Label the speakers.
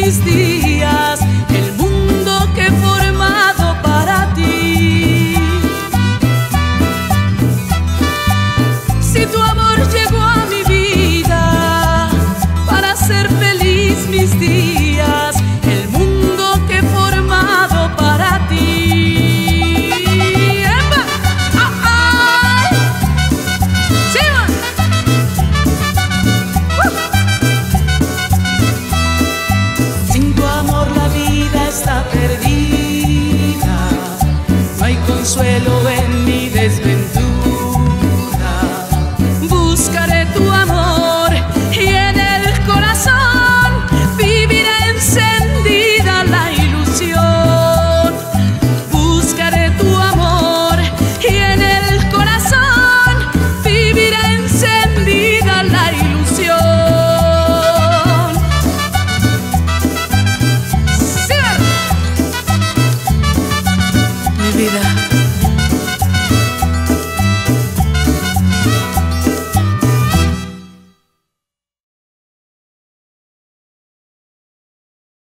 Speaker 1: mis días, el mundo que he formado para ti. Si tu amor llegó a mi vida para hacer feliz mis días, el mundo que he formado para ti. ¡Epa! ¡Ah, ay! ¡Chiva! Sin tu amor la vida está perdida, no hay consuelo.